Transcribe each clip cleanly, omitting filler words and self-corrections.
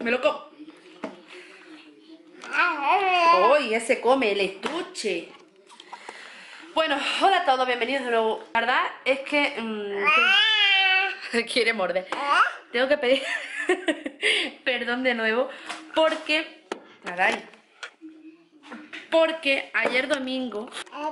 Me lo como. ¡Uy! Ese come el estuche. Bueno, hola a todos, bienvenidos de nuevo. La verdad es que... quiere morder. Tengo que pedir perdón de nuevo porque... Porque ayer domingo...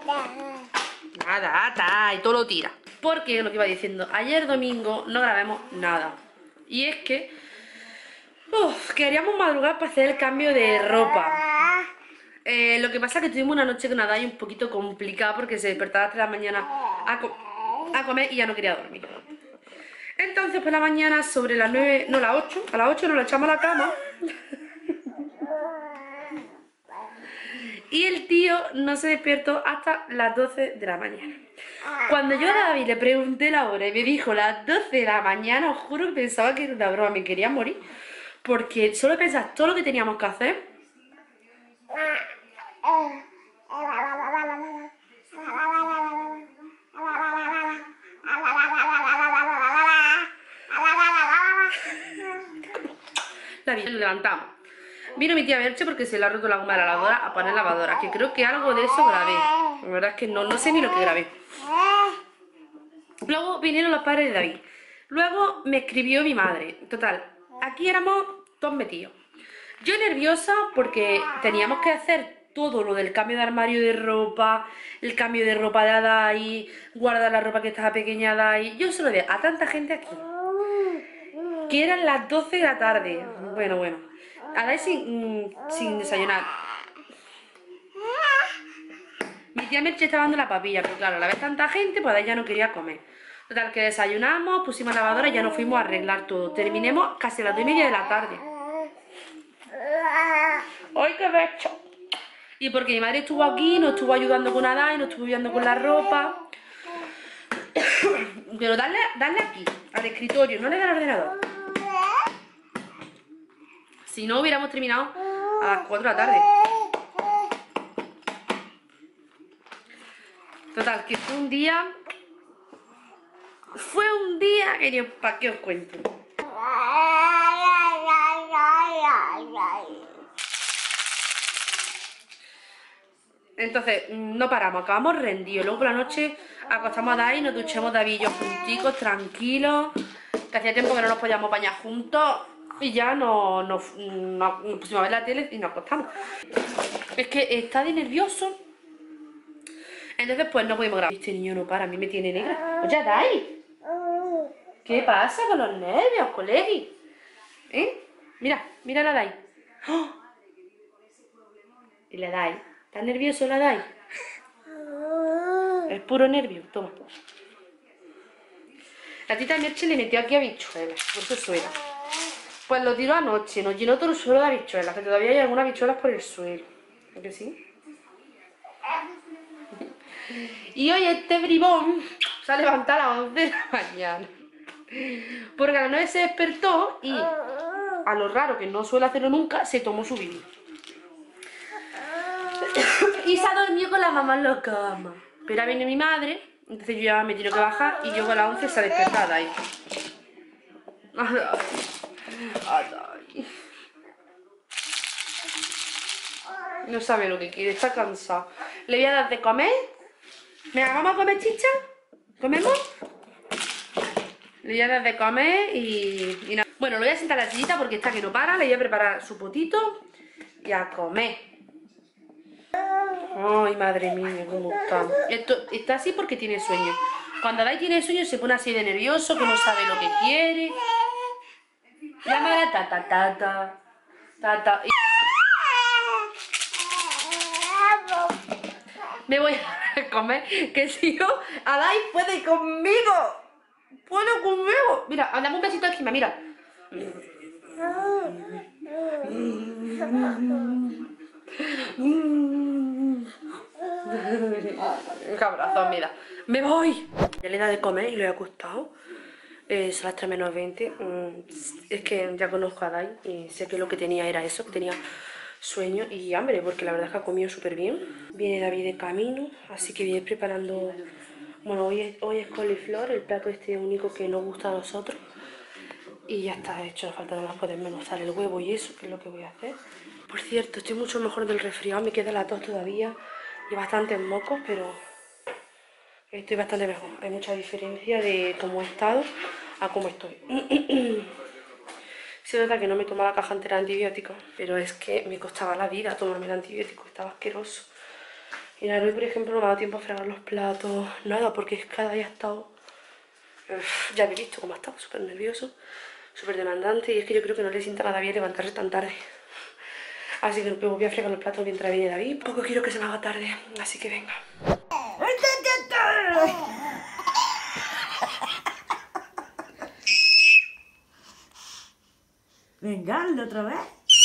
Nada, y todo lo tira. Porque, lo que iba diciendo, ayer domingo no grabamos nada. Y es que... queríamos madrugar para hacer el cambio de ropa. Lo que pasa es que tuvimos una noche con Adai un poquito complicada porque se despertaba a 3 de la mañana a comer y ya no quería dormir. Entonces por la mañana sobre las 9, no, las 8, a las 8 nos la echamos a la cama. Y el tío no se despertó hasta las 12 de la mañana. Cuando yo a David le pregunté la hora y me dijo las 12 de la mañana, os juro que pensaba que era una broma, me quería morir. Porque solo pensás todo lo que teníamos que hacer. David, lo levantamos. Vino mi tía Merche porque se le ha roto la goma de la lavadora a poner lavadora, que creo que algo de eso grabé. La verdad es que no sé ni lo que grabé. Luego vinieron los padres de David. Luego me escribió mi madre. Total, aquí éramos todos metidos. Yo nerviosa porque teníamos que hacer todo lo del cambio de armario de ropa, el cambio de ropa de Adai, guardar la ropa que estaba pequeña de Adai. Yo se lo di a tanta gente aquí, que eran las 12 de la tarde. Bueno. Adai sin desayunar. Mi tía Merche estaba dando la papilla, pero claro, a la vez tanta gente, pues Adai ya no quería comer. Total, que desayunamos, pusimos la lavadora y ya nos fuimos a arreglar todo. Terminemos casi a las 2:30 de la tarde. ¡Ay, qué becho! Y porque mi madre estuvo aquí, nos estuvo ayudando con Adai, nos estuvo ayudando con la ropa. Pero darle aquí, al escritorio, no le da al ordenador. Si no, hubiéramos terminado a las 4 de la tarde. Total, que fue un día... que yo, ¿para qué os cuento? Entonces, no paramos, acabamos rendidos. Luego por la noche acostamos a Dai, nos duchamos David y yo junticos, tranquilos. Que hacía tiempo que no nos podíamos bañar juntos. Y ya nos pusimos a ver la tele y nos acostamos. Es que está de nervioso. Entonces pues no pudimos grabar. Este niño no para, a mí me tiene negra. Oye, Dai, ¿qué pasa con los nervios, colegui? Mira la Dai. ¡Oh! Y la Dai. ¿Estás nervioso, la Dai? Es puro nervio, toma. La tita Merche le metió aquí habichuelas por su suelo. Pues lo tiró anoche, nos llenó todo el suelo de habichuelas, que todavía hay algunas habichuelas por el suelo. ¿Es que sí? Y hoy este bribón se ha levantado a las 11 de la mañana. Porque a las 9 se despertó y, a lo raro que no suele hacerlo nunca, se tomó su bibi. Y se ha dormido con la mamá en la cama. Pero ahora viene mi madre, entonces yo ya me tengo que bajar y yo con las 11 se ha despertado ahí. No sabe lo que quiere, está cansado. Le voy a dar de comer. Venga, ¿vamos a comer chicha? ¿Comemos? Le voy a dar de comer y nada. Bueno, lo voy a sentar a la sillita porque está que no para. Le voy a preparar su potito y a comer. Ay, madre mía, cómo está. Esto está así porque tiene sueño. Cuando Adai tiene sueño se pone así de nervioso, que no sabe lo que quiere. Llama a tata. Me voy a comer, que si no, Adai puede conmigo. Puede conmigo. Mira, dame un besito encima, mira. Cabrazón, mira. Me voy. Ya le he dado de comer y lo he acostado. Son las 3:20. Es que ya conozco a Dai y sé que lo que tenía era eso, que tenía sueño y hambre, porque la verdad es que ha comido súper bien. Viene David de camino, así que voy preparando... Bueno, hoy es coliflor, el plato este único que nos gusta a nosotros. Y ya está hecho, falta nada más poder menuzar el huevo y eso, que es lo que voy a hacer. Por cierto, estoy mucho mejor del resfriado, me queda la tos todavía y bastantes mocos, pero estoy bastante mejor. Hay mucha diferencia de cómo he estado a cómo estoy. Se nota que no me tomo la caja entera de antibióticos, pero es que me costaba la vida tomarme el antibiótico, estaba asqueroso. Y en hoy, por ejemplo, no me ha dado tiempo a fregar los platos, nada, porque es que cada día he estado... ya habéis visto cómo ha estado, súper nervioso, súper demandante, y es que yo creo que no le sienta nada bien levantarse tan tarde. Así que voy a fregar los platos mientras viene David. Poco quiero que se me haga tarde, así que venga. Venga, hazlo otra vez.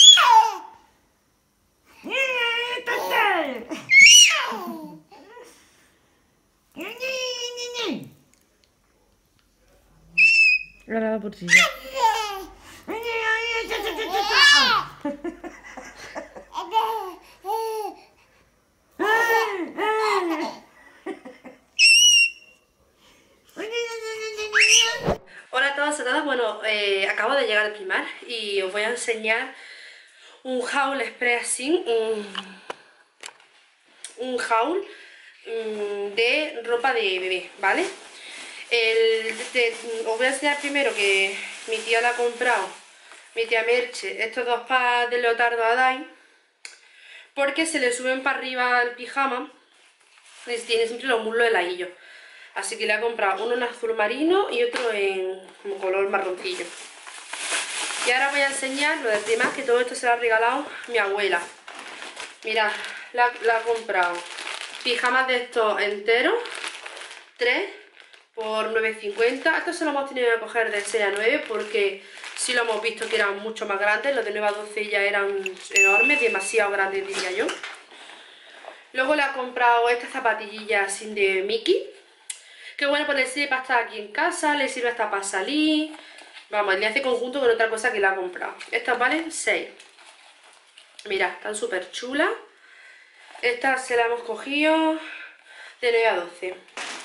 Ahora la porcilla. Hola a todos, a todas. Bueno, acabo de llegar al Primark y os voy a enseñar un haul expressing, un haul de ropa de bebé, ¿vale? Os voy a enseñar primero que mi tía le ha comprado, mi tía Merche, estos dos pads de leotardo a Dai, porque se le suben para arriba el pijama y tiene siempre los muslos heladillos. Así que le ha comprado uno en azul marino y otro en color marroncillo. Y ahora voy a enseñar lo del tema, que todo esto se lo ha regalado mi abuela. Mirad, la ha comprado pijamas de estos enteros, 3 por 9,50. Estos se los hemos tenido que coger de 6 a 9 porque sí lo hemos visto que eran mucho más grandes. Los de 9 a 12 ya eran enormes, demasiado grandes diría yo. Luego le ha comprado estas zapatillas así de Mickey, que bueno, pues le sirve para estar aquí en casa, le sirve hasta para salir. Vamos, le hace conjunto con otra cosa que le ha comprado. Estas valen 6. Mirad, están súper chulas. Estas se las hemos cogido de 9 a 12.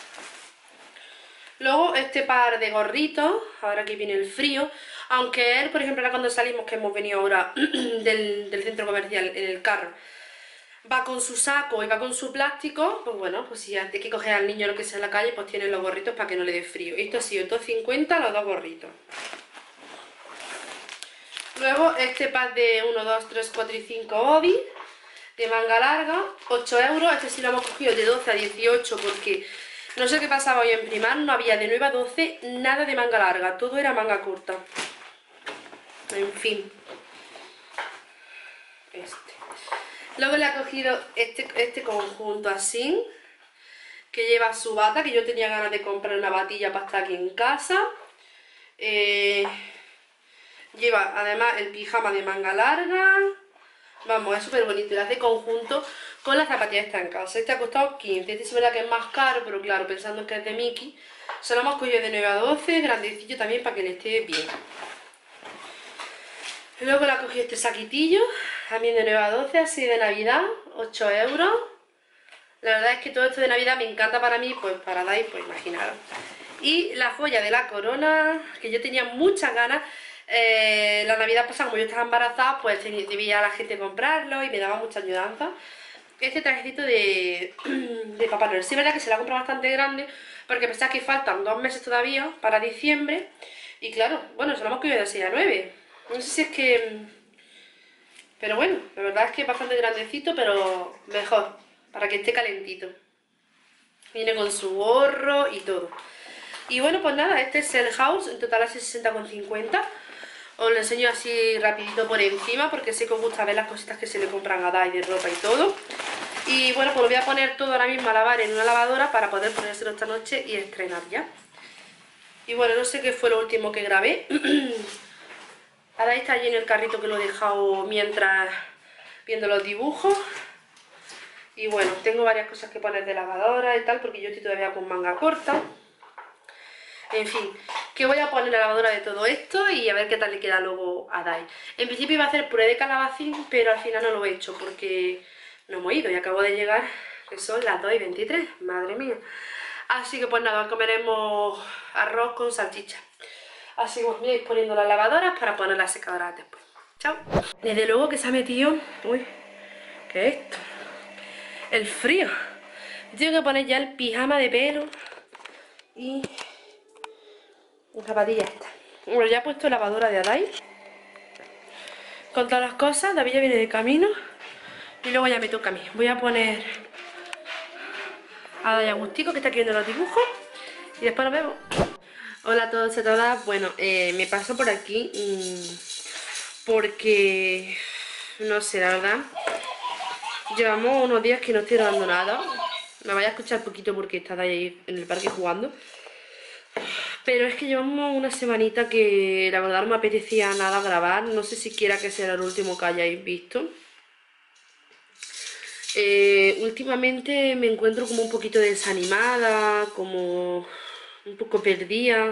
Luego este par de gorritos, ahora que viene el frío. Aunque él, por ejemplo, ahora cuando salimos, que hemos venido ahora del centro comercial en el carro, va con su saco y va con su plástico, pues bueno, pues si antes que coger al niño lo que sea en la calle, pues tiene los gorritos para que no le dé frío. Esto ha sido 2,50 los dos gorritos. Luego este pack de 1, 2, 3, 4 y 5 body de manga larga, 8 euros. Este sí lo hemos cogido de 12 a 18 porque no sé qué pasaba hoy en Primark, no había de 9 a 12 nada de manga larga, todo era manga corta. En fin. Luego le ha cogido este conjunto así, que lleva su bata, que yo tenía ganas de comprar una batilla para estar aquí en casa. Lleva además el pijama de manga larga. Vamos, es súper bonito, y lo hace conjunto con las zapatillas que está en casa. Este ha costado 15, este es verdad que es más caro, pero claro, pensando que es de Mickey, se lo hemos cogido de 9 a 12, grandecillo también para que le esté bien. Luego le ha cogido este saquitillo, también de 9 a 12, así de Navidad, 8 euros. La verdad es que todo esto de Navidad me encanta para mí, pues para Dai, pues imaginaros. Y la joya de la corona, que yo tenía muchas ganas. La Navidad pasada, como yo estaba embarazada, pues debía a la gente comprarlo y me daba mucha ayudanza. Este trajecito de Papá Noel. Sí, es verdad que se la ha comprado bastante grande, porque pensaba que faltan 2 meses todavía para diciembre. Y claro, bueno, se lo hemos cogido de 6 a 9. No sé si es que... Pero bueno, la verdad es que es bastante grandecito, pero mejor, para que esté calentito. Viene con su gorro y todo. Y bueno, pues nada, este es el house, en total hace 60,50. Os lo enseño así rapidito por encima, porque sé que os gusta ver las cositas que se le compran a Dai de ropa y todo. Y bueno, pues lo voy a poner todo ahora mismo a lavar en una lavadora para poder ponérselo esta noche y estrenar ya. Y bueno, no sé qué fue lo último que grabé. Ahora está allí en el carrito que lo he dejado mientras viendo los dibujos. Y bueno, tengo varias cosas que poner de lavadora y tal, porque yo estoy todavía con manga corta. En fin, que voy a poner la lavadora de todo esto y a ver qué tal le queda luego a Dai. En principio iba a hacer puré de calabacín, pero al final no lo he hecho porque no hemos ido y acabo de llegar, que son las 2:23, madre mía. Así que pues nada, comeremos arroz con salchicha. Así que voy a ir poniendo las lavadoras para poner las secadoras después. Chao. Desde luego que se ha metido... Uy, ¿qué es esto? El frío. Tengo que poner ya el pijama de pelo y la zapatilla esta. Bueno, ya he puesto lavadora de Adai con todas las cosas. David ya viene de camino y luego ya me toca a mí. Voy a poner a Adai Agustico, que está aquí viendo los dibujos, y después nos vemos. Hola a todos y a todas. Bueno, me paso por aquí porque no sé, la verdad, llevamos unos días que no estoy grabando nada. Me vaya a escuchar poquito porque está ahí en el parque jugando. Pero es que llevamos una semanita que la verdad no me apetecía nada grabar. No sé siquiera que será el último que hayáis visto. Últimamente me encuentro como un poquito desanimada, como un poco perdida.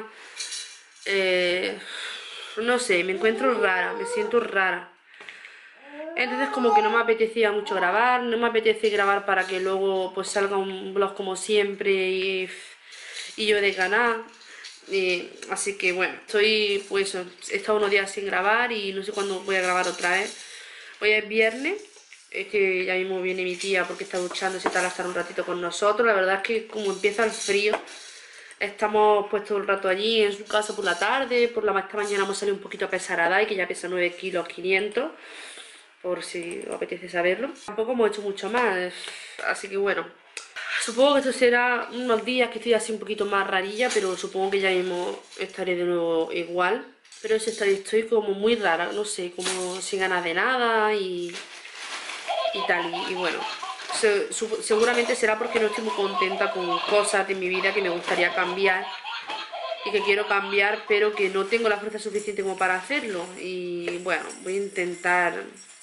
No sé, me encuentro rara, me siento rara. Entonces como que no me apetecía mucho grabar, no me apetece grabar para que luego pues salga un vlog como siempre y yo de ganar. Así que bueno, estoy pues he estado unos días sin grabar y no sé cuándo voy a grabar otra vez. Hoy es viernes, es que ya mismo viene mi tía porque está duchándose y tal a estar un ratito con nosotros. La verdad es que como empieza el frío, estamos pues todo el rato allí en su casa por la tarde. Esta mañana hemos salido un poquito a pesar a Dai, que ya pesa 9 kilos 500, por si os apetece saberlo. Tampoco hemos hecho mucho más, así que bueno, supongo que esto será unos días que estoy así un poquito más rarilla, pero supongo que ya mismo estaré de nuevo igual. Pero eso estoy como muy rara, no sé, como sin ganas de nada y tal. Y bueno, seguramente será porque no estoy muy contenta con cosas de mi vida que me gustaría cambiar y que quiero cambiar, pero que no tengo la fuerza suficiente como para hacerlo. Y bueno, voy a intentar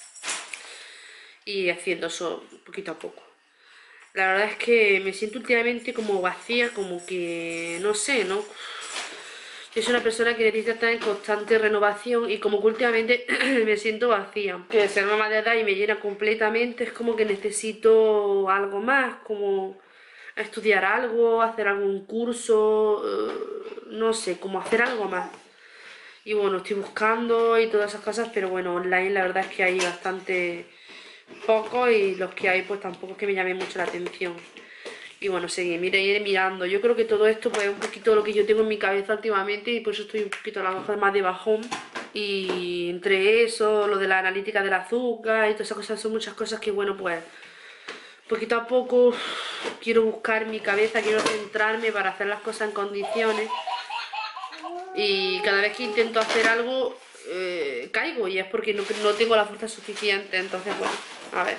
ir haciendo eso poquito a poco. La verdad es que me siento últimamente como vacía, como que no sé, ¿no? Yo soy una persona que necesita estar en constante renovación y como que últimamente me siento vacía. Que ser mamá de edad y me llena completamente, es como que necesito algo más, como estudiar algo, hacer algún curso, no sé, como hacer algo más. Y bueno, estoy buscando y todas esas cosas, pero bueno, online la verdad es que hay bastante pocos y los que hay pues tampoco es que me llamen mucho la atención. Y bueno, iré mirando. Yo creo que todo esto pues es un poquito lo que yo tengo en mi cabeza últimamente y por eso estoy un poquito a lo mejor más de bajón. Y entre eso, lo de la analítica del azúcar y todas esas cosas, son muchas cosas que bueno pues poquito a poco quiero buscar mi cabeza, quiero centrarme para hacer las cosas en condiciones. Y cada vez que intento hacer algo caigo y es porque no tengo la fuerza suficiente. Entonces bueno, a ver,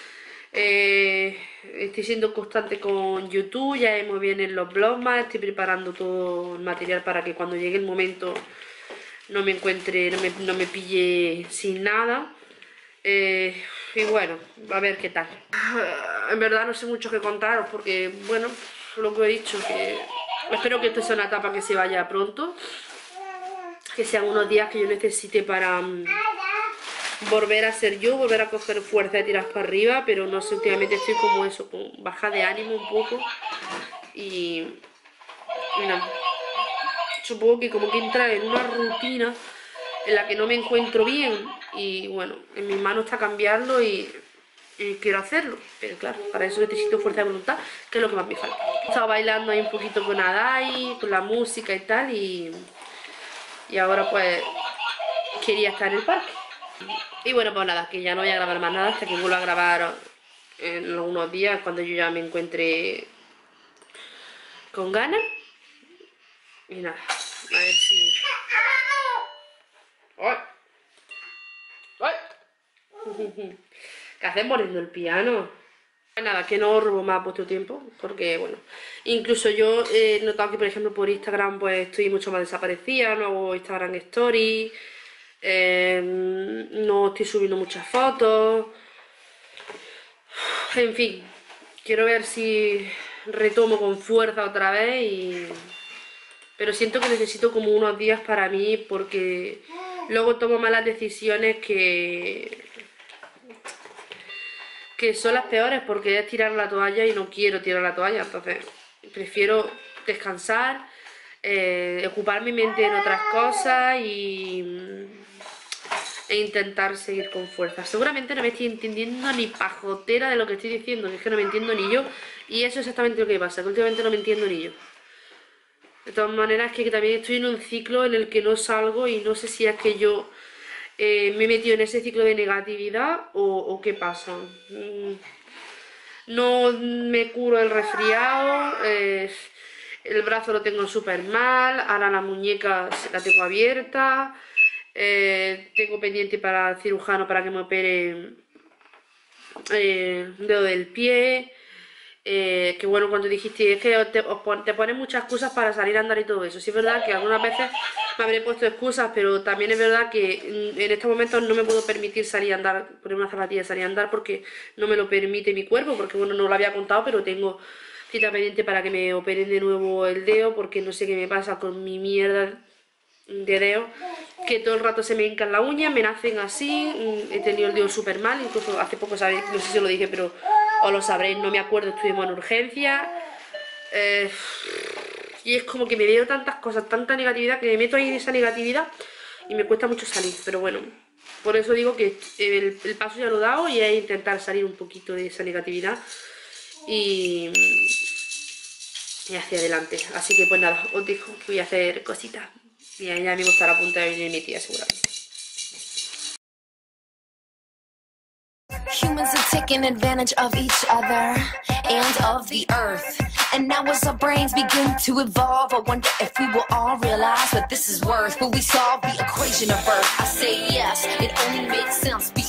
estoy siendo constante con YouTube, ya muy bien en los blogs más, estoy preparando todo el material para que cuando llegue el momento no me encuentre, no me pille sin nada. Y bueno, a ver qué tal. En verdad no sé mucho que contaros porque, bueno, lo que he dicho, que espero que esto sea una etapa que se vaya pronto, que sean unos días que yo necesite para volver a ser yo, volver a coger fuerza y tirar para arriba, pero no sé, últimamente estoy como eso, con baja de ánimo un poco y nada. Supongo que como que entra en una rutina en la que no me encuentro bien y bueno, en mis manos está cambiarlo y quiero hacerlo, pero claro, para eso necesito fuerza de voluntad, que es lo que más me falta. He estado bailando ahí un poquito con Adai, con la música y tal y ahora pues quería estar en el parque. Y bueno, pues nada, que ya no voy a grabar más nada hasta que vuelva a grabar en algunos días cuando yo ya me encuentre con ganas. Y nada, a ver si... ¡Ay! ¡Ay! ¿Qué haces poniendo el piano? Nada, que no robo más vuestro tiempo, porque bueno, incluso yo he notado que por ejemplo por Instagram pues estoy mucho más desaparecida, no hago Instagram Stories, no estoy subiendo muchas fotos, en fin, quiero ver si retomo con fuerza otra vez pero siento que necesito como unos días para mí porque luego tomo malas decisiones que son las peores porque es tirar la toalla y no quiero tirar la toalla, entonces prefiero descansar, ocupar mi mente en otras cosas e intentar seguir con fuerza. Seguramente no me estoy entendiendo ni pajotera de lo que estoy diciendo, que es que no me entiendo ni yo, y eso es exactamente lo que pasa, que últimamente no me entiendo ni yo. De todas maneras, que también estoy en un ciclo en el que no salgo y no sé si es que yo me he metido en ese ciclo de negatividad o qué pasa. No me curo el resfriado, el brazo lo tengo súper mal, ahora la muñeca la tengo abierta, tengo pendiente para el cirujano para que me opere un dedo del pie. Que bueno, cuando dijiste es que te pones muchas excusas para salir a andar y todo eso. Sí es verdad que algunas veces me habré puesto excusas, pero también es verdad que en estos momentos no me puedo permitir salir a andar, poner una zapatilla y salir a andar porque no me lo permite mi cuerpo, porque bueno, no lo había contado, pero tengo cita pendiente para que me operen de nuevo el dedo, porque no sé qué me pasa con mi mierda de dedo, que todo el rato se me hincan las uñas, me nacen así, he tenido el dedo súper mal, incluso hace poco, ¿sabéis? No sé si lo dije, pero os lo sabréis, no me acuerdo, estuvimos en urgencia, y es como que me veo tantas cosas, tanta negatividad, que me meto ahí en esa negatividad y me cuesta mucho salir, pero bueno, por eso digo que el paso ya lo he dado y es intentar salir un poquito de esa negatividad y hacia adelante. Así que pues nada, os dejo que voy a hacer cositas y ya mismo estará a punto de venir mi tía seguramente. Humans are taking advantage of each other and of the earth. And now as our brains begin to evolve, I wonder if we will all realize what this is worth. Will we solve the equation of birth? I say yes, it only makes sense.